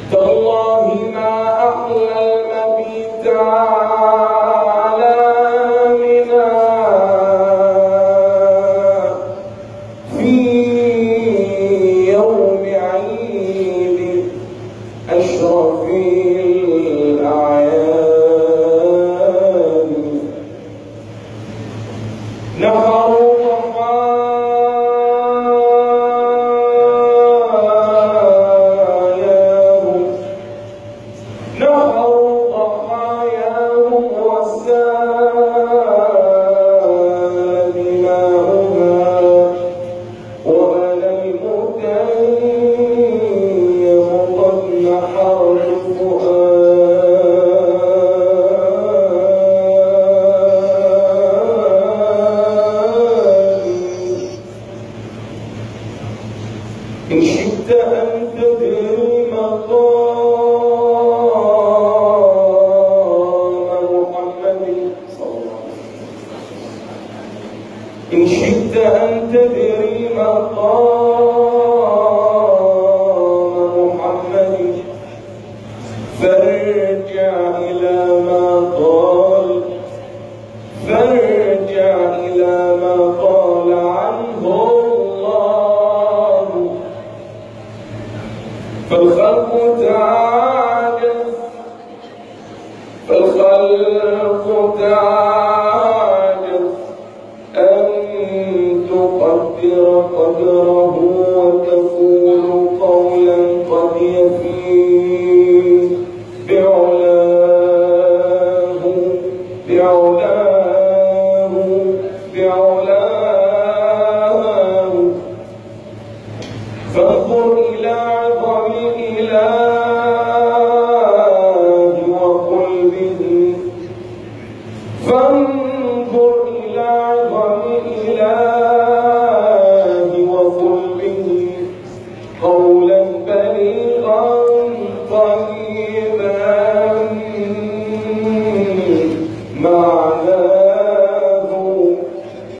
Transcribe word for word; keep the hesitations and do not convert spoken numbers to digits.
تالله ما أحلى المبيت على منى في يوم عيد أشرف الأعياد. نهروا ضحاياهم نهروا ضحاياهم وسال دماؤها وأنا المتيم قد نحرت إن شئت أن تدري مقام محمد صلى الله عليه وسلم إن شئت أن تدري مقام محمد فارجع إلى ما قال فارجع إلى ما قال عنه الله. فالخلق تعاجز فالخلق تعاجز أن تقدر قدره وتقول قولا قد يفيد بعلاه بعلاه بعلاه. فانظر إلى عظم الإله وقل به فانظر